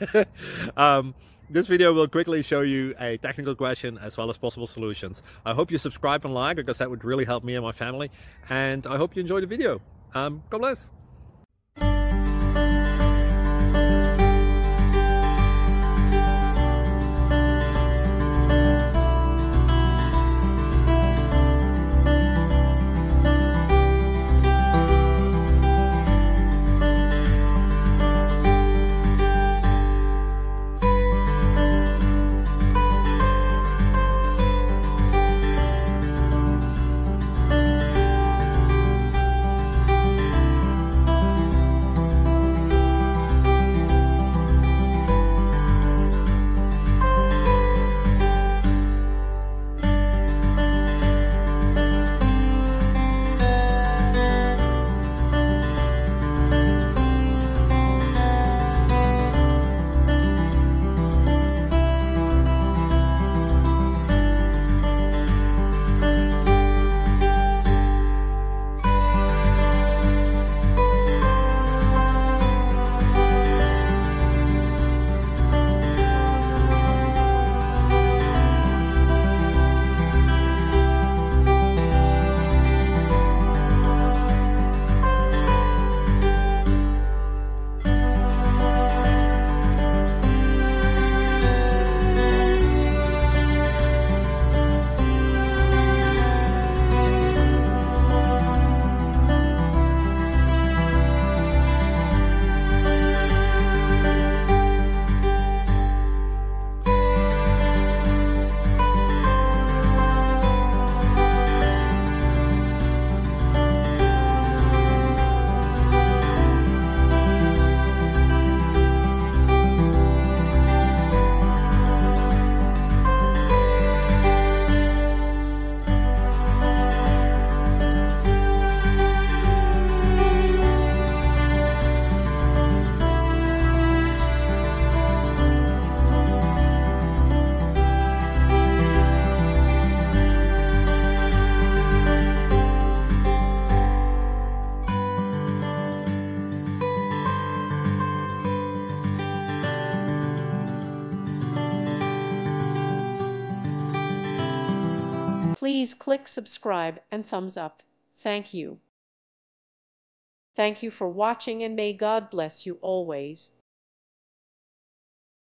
This video will quickly show you a technical question as well as possible solutions. I hope you subscribe and like, because that would really help me and my family. And I hope you enjoy the video. God bless. Please click subscribe and thumbs up. Thank you. Thank you for watching, and may God bless you always.